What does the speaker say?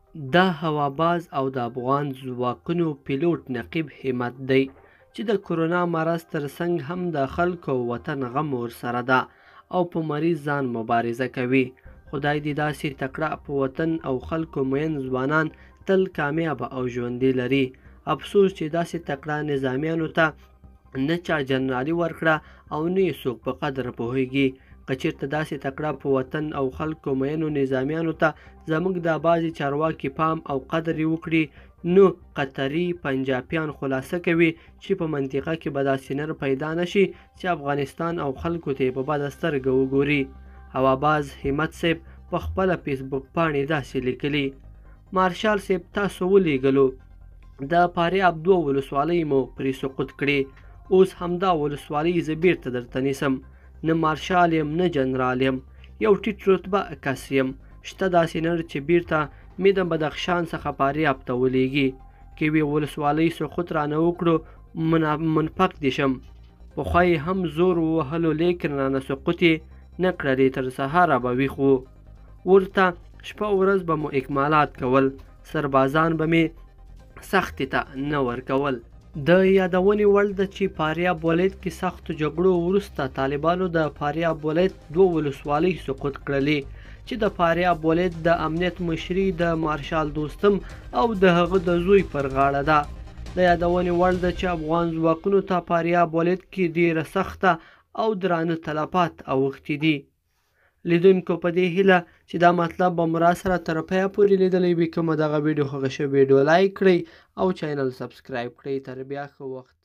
دا هواباز او د افغان ځواکونو پیلوټ نقیب همت دی چې د کرونا مرض ترڅنګ هم د خلکو وطن غم ورسره ده او په مریض ځان مبارزه کوي. خدای دې داسې تکړه په وطن او خلکو مین ځوانان تل کامیابه او ژوندي لري. افسوس چې داسې تکړه نظامیانو ته نه چا جنرالي ورکړه او نه یې څوک په قدر پوهیږي. که چېرته داسې تکړه په وطن او خلکو مینو نظامیانو ته زموږ د بعضې چارواکي پام او قدر یې وکړي، نو قطري پنجابیان خلاصه کوي چې په منطقه کې به داسې نر پیدا نشي چې افغانستان او خلکو ته یې په بده سترګه وګوري. هواباز همت صاحب په خپله فیسبوک پاڼې داسې لیکلي: مارشال صاحب تاسو ولیږلو، د فاریاب 2 ولسوالۍ مو پرې سقوط کړې. اوس همدا ولسوالۍ زه بیرته درته نیسم. نه مارشال یم نه جنرال یم، یو ټیټ رتبه کس یم. شته داسې نر چې بیرته مې د بدخشان څخه فاریاب ته ولیږي. که یوې ولسوالۍ سقوط رانه وکړو منفق دې شم. پخوا یې هم زور ووهلو لیکن رانه سقوط یې نه کړلې، تر سهاره به ویښ وو. ورته شپه ورځ به مو اکمالات کول، سربازان به مې سختې ته نه ورکول. د یادونې وړ ده چې فاریاب ولایت کې سختو جګړو وروسته طالبانو د فاریاب ولایت 2 ولسوالۍ سقوط کړلې چې د فاریاب ولایت د امنیت مشري د مارشال دوستم او د هغه د زوی پر غاړه ده. د یادونې وړ ده چې افغان ځواکونو ته فاریاب ولایت کې ډیره سخته او درانه تلفات اوښتي دي. لیدونکو په دې هیله چې دا مطلب به مو راسره تر پایه پورې لیدلی وي. که مو دغه ویډیو خوښه شوې ویډیو لایک کړئ او چینل سبسکرایب کړئ. تر بیا ښه وخت.